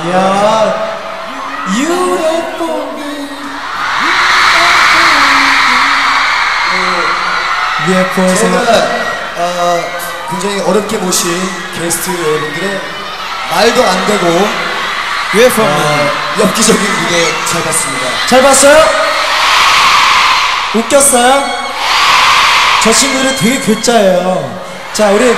야, UFO. UFO 제가 굉장히 어렵게 모신 게스트 여러분들의 말도 안 되고 UFO 엽기적인 무대 잘 봤습니다. 잘 봤어요? 웃겼어요? 저 친구들은 되게 괴짜예요. 자, 우리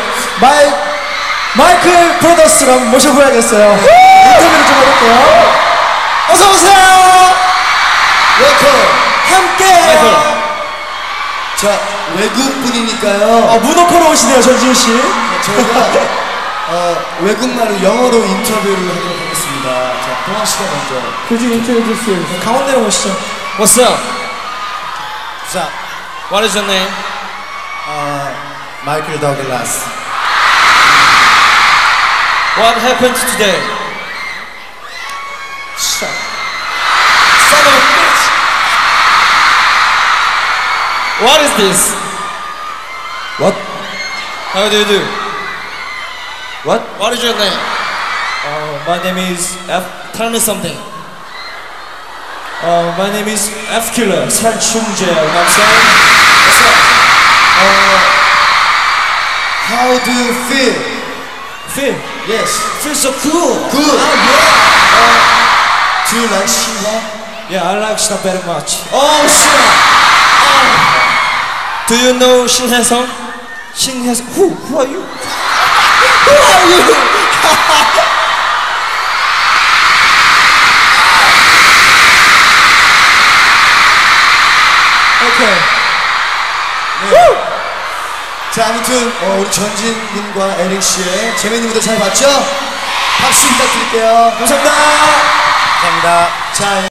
마이클 브로더스를 한번 모셔보야겠어요. 인터뷰를 좀 해볼게요. 어서오세요! 웰컴! 함께해요! 자, 외국 분이니까요. 문어커로 오시네요, 전지훈씨. 저희가 외국말로 영어로 인터뷰를 하도록 하겠습니다. 자, 동환씨가 먼저. Could you introduce yourself? 강원대로 오시죠. What's up? 자, What is your name? 마이클 더글라스. What happened today? Son Son of a bitch! What is this? What? How do you do? What? What is your name? My name is Tell me something. My name is F-Killer. 살충제. You know what I'm saying? What's up? How do you feel? Feel? Yes. Feel so cool. Good. Yeah. Do you like Shiva? Yeah, I like Shina very much. Oh, Shiva! Do you know 신혜성? 신혜성. Who are you? Who are you? Okay. 네. 자, 아무튼 우리 전진 군과 에릭 씨의 재밌는 무대 잘 봤죠? 박수 부탁드릴게요. 감사합니다. 감사합니다. 자.